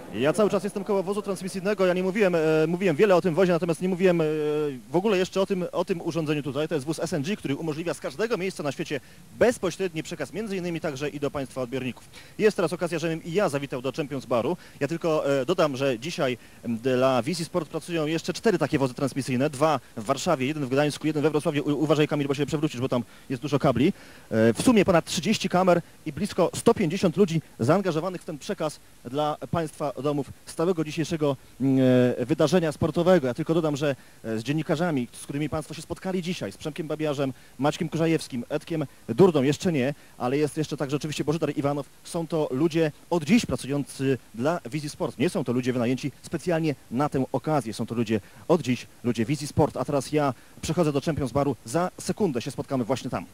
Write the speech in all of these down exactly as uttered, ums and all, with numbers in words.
Ja cały czas jestem koło wozu transmisyjnego, ja nie mówiłem, e, mówiłem wiele o tym wozie, natomiast nie mówiłem e, w ogóle jeszcze o tym, o tym urządzeniu tutaj. To jest wóz S N G, który umożliwia z każdego miejsca na świecie bezpośredni przekaz, między innymi także i do Państwa odbiorników. Jest teraz okazja, żebym i ja zawitał do Champions Baru. Ja tylko e, dodam, że dzisiaj dla V C Sport pracują jeszcze cztery takie wozy transmisyjne, dwa w Warszawie, jeden w Gdańsku, jeden we Wrocławiu. U, uważaj, Kamil, bo się przewrócisz, bo tam jest dużo kabli. E, w sumie ponad trzydzieści kamer i blisko sto pięćdziesiąt ludzi zaangażowanych w ten przekaz dla Państwa domów z całego dzisiejszego e, wydarzenia sportowego. Ja tylko dodam, że e, z dziennikarzami, z którymi Państwo się spotkali dzisiaj, z Przemkiem Babiarzem, Maćkiem Kurzajewskim, Edkiem Durdą, jeszcze nie, ale jest jeszcze także oczywiście Bożydar Iwanow, są to ludzie od dziś pracujący dla Wizji Sport. Nie są to ludzie wynajęci specjalnie na tę okazję, są to ludzie od dziś, ludzie Wizji Sport. A teraz ja przechodzę do Champions Baru, za sekundę się spotkamy właśnie tam.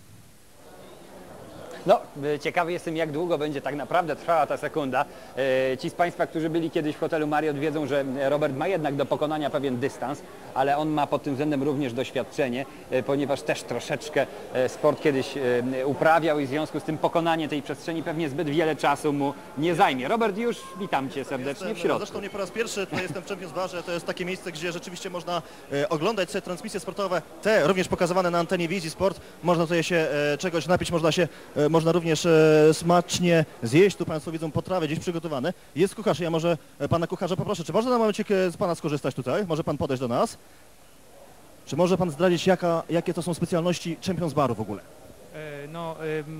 No, ciekawy jestem, jak długo będzie tak naprawdę trwała ta sekunda. Ci z Państwa, którzy byli kiedyś w hotelu Marriott, wiedzą, że Robert ma jednak do pokonania pewien dystans, ale on ma pod tym względem również doświadczenie, ponieważ też troszeczkę sport kiedyś uprawiał i w związku z tym pokonanie tej przestrzeni pewnie zbyt wiele czasu mu nie zajmie. Robert, już witam Cię serdecznie jestem, w środku. Zresztą nie po raz pierwszy, tutaj jestem w Champions Barze, to jest takie miejsce, gdzie rzeczywiście można e, oglądać sobie transmisje sportowe, te również pokazywane na antenie Wizji Sport. Można tutaj się e, czegoś napić, można się e, można również e, smacznie zjeść. Tu Państwo widzą potrawy gdzieś przygotowane. Jest kucharz, ja może e, Pana kucharza poproszę, czy można na momencik e, z Pana skorzystać tutaj? Może Pan podejść do nas? Czy może Pan zdradzić, jaka, jakie to są specjalności Champions Baru w ogóle? No,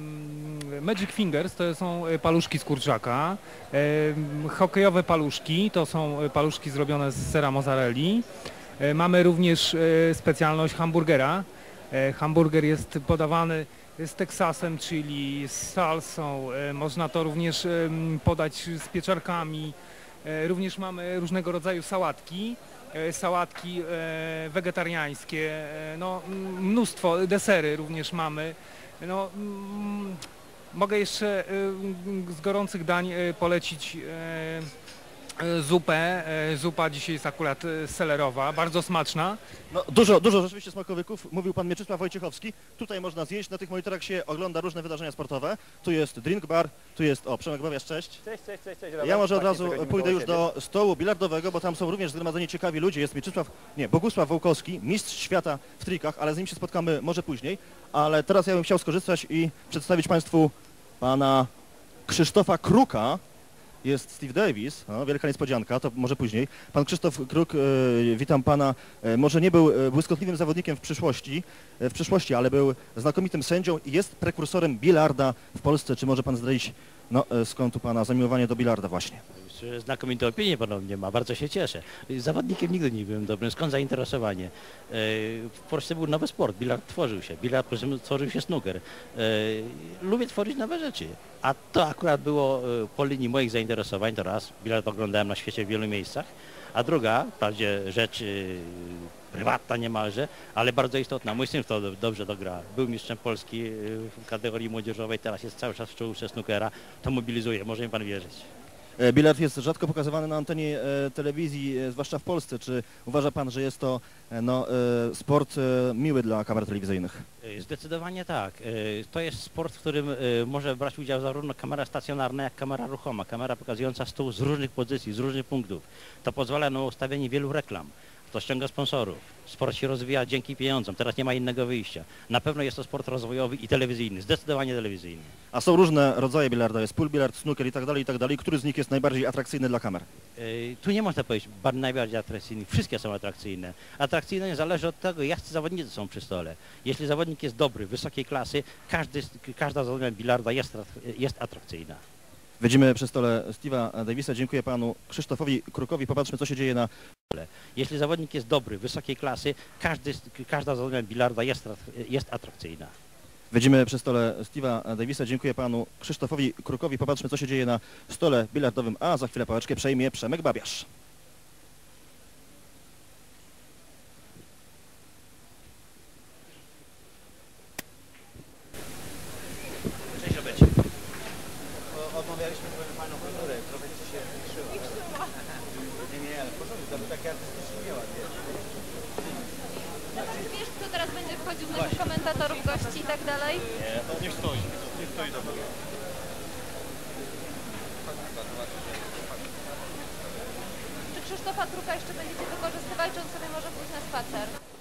Magic Fingers to są paluszki z kurczaka, hokejowe paluszki to są paluszki zrobione z sera mozzarelli. Mamy również specjalność hamburgera. Hamburger jest podawany z Teksasem, czyli z salsą. Można to również podać z pieczarkami. Również mamy różnego rodzaju sałatki. Sałatki wegetariańskie, no, mnóstwo, desery również mamy. No, mm, mogę jeszcze y, z gorących dań y, polecić y, y, zupę. Y, zupa dzisiaj jest akurat y, selerowa, bardzo smaczna. No, dużo, dużo rzeczywiście smakowyków. Mówił Pan Mieczysław Wojciechowski. Tutaj można zjeść, na tych monitorach się ogląda różne wydarzenia sportowe. Tu jest drink bar, tu jest, o, Przemek Babiarz, cześć. Cześć, cześć, cześć, cześć. Robert. Ja może od Właśnie razu przechodzimy pójdę koło już siebie. do stołu bilardowego, bo tam są również zgromadzeni ciekawi ludzie. Jest Mieczysław, nie, Bogusław Wołkowski, mistrz świata w trikach, ale z nim się spotkamy może później. Ale teraz ja bym chciał skorzystać i przedstawić Państwu Pana Krzysztofa Kruka. Jest Steve Davis, no, wielka niespodzianka, to może później. Pan Krzysztof Kruk, e, witam Pana, e, może nie był e, błyskotliwym zawodnikiem w przyszłości, e, w przyszłości, ale był znakomitym sędzią i jest prekursorem bilarda w Polsce. Czy może Pan zdradzić, no, e, skąd tu Pana zamiłowanie do bilarda właśnie? Znakomite opinie ponownie ma, bardzo się cieszę. Zawodnikiem nigdy nie byłem dobrym, skąd zainteresowanie? W Polsce był nowy sport, bilard tworzył się, bilard tworzył się snooker. Lubię tworzyć nowe rzeczy, a to akurat było po linii moich zainteresowań, to raz, bilard oglądałem na świecie w wielu miejscach, a druga, wprawdzie rzecz prywatna niemalże, ale bardzo istotna. Mój syn w to dobrze dogra. Był mistrzem Polski w kategorii młodzieżowej, teraz jest cały czas w czołówce snookera, to mobilizuje, może mi Pan wierzyć. Bilard jest rzadko pokazywany na antenie e, telewizji, e, zwłaszcza w Polsce. Czy uważa Pan, że jest to e, no, e, sport e, miły dla kamer telewizyjnych? Zdecydowanie tak. To jest sport, w którym może brać udział zarówno kamera stacjonarna, jak kamera ruchoma. Kamera pokazująca stół z różnych pozycji, z różnych punktów. To pozwala na ustawienie wielu reklam. To ściąga sponsorów. Sport się rozwija dzięki pieniądzom. Teraz nie ma innego wyjścia. Na pewno jest to sport rozwojowy i telewizyjny. Zdecydowanie telewizyjny. A są różne rodzaje bilarda. Jest pool bilard, snooker i tak dalej, i tak dalej. Który z nich jest najbardziej atrakcyjny dla kamer? Yy, tu nie można powiedzieć najbardziej atrakcyjny. Wszystkie są atrakcyjne. Atrakcyjne zależy od tego, jacy zawodnicy są przy stole. Jeśli zawodnik jest dobry, wysokiej klasy, każdy, każda zawodnika bilarda jest, jest atrakcyjna. Widzimy przy stole Steve'a Davisa. Dziękuję Panu Krzysztofowi Krukowi. Popatrzmy, co się dzieje na... Jeśli zawodnik jest dobry, wysokiej klasy, każdy, każda zawodnika bilarda jest, jest atrakcyjna. Widzimy przy stole Steve'a Davisa. Dziękuję Panu Krzysztofowi Krukowi. Popatrzmy, co się dzieje na stole bilardowym, a za chwilę pałeczkę przejmie Przemek Babiarz. Cześć, Robert. Odmawialiśmy swoją fajną kulturę, trochę ci się zniszczyła. Nie, nie, ale w porządku, to by takie artystycznie miała, wiesz? Czy wiesz, kto teraz będzie wchodził na komentatorów, gości i tak dalej? Nie, to niech stoi, niech stoi do tego. to patruka jeszcze będziecie wykorzystywać, czy on sobie może pójść na spacer?